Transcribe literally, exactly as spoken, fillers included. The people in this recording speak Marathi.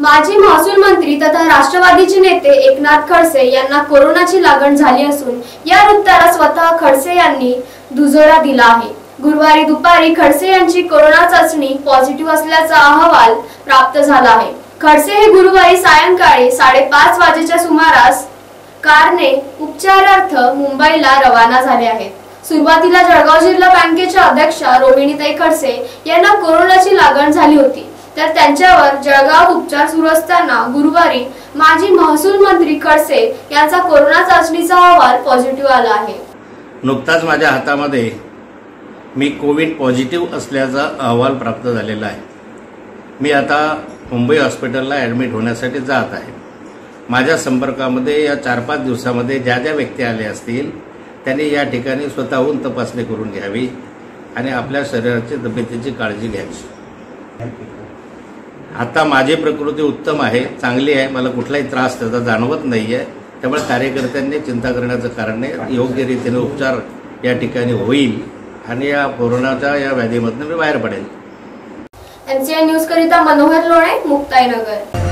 माजी महसूल मंत्री तथा राष्ट्रवादीचे नेते एकनाथ खडसे यांना कोरोनाची लागण झाली असून या वृत्ताला स्वतः खडसे यांनी दुजोरा दिला आहे। गुरुवारी दुपारी खडसे यांची कोरोना चाचणी पॉझिटिव्ह असल्याचा अहवाल प्राप्त झाला आहे। खडसे हे गुरुवारी सायंकाळी साडेपाच वाजेच्या सुमारास कारने उपचारार्थ मुंबईला रवाना झाले आहेत। सुरुवातीला जळगाव जिल्हा बँकेच्या अध्यक्षा रोहिणीताई खडसे यांना कोरोनाची लागण झाली होती, तर त्यांच्यावर जळगाव उपचार सुरू असताना गुरुवारी माजी महसूल मंत्री खडसे यांचा कोरोना चाचणीचा अहवाल पॉझिटिव्ह आला आहे। नुकताच माझ्या हातामध्ये मी कोविड पॉझिटिव्ह असल्याचा अहवाल प्राप्त झालेला आहे। मी आता मुंबई हॉस्पिटलला ॲडमिट होण्यासाठी जात आहे। माझ्या संपर्कामध्ये या चार पाच दिवसामध्ये ज्या ज्या व्यक्ती आल्या असतील त्यांनी या ठिकाणी स्वतःहून तपासणी करून घ्यावी आणि आपल्या शरीराची तब्येतीची काळजी घ्यावी। आता माझी प्रकृती उत्तम आहे, चांगली आहे, मला कुठलाही त्रास त्याचा जाणवत नाही आहे। त्यामुळे कार्यकर्त्यांनी चिंता करण्याचं कारण नाही, योग्य रीतीने उपचार या ठिकाणी होईल आणि या कोरोनाच्या या व्याधीमधून मी बाहेर पडेल। एमसीएन न्यूज करिता मनोहर लोणे, मुक्ताईनगर।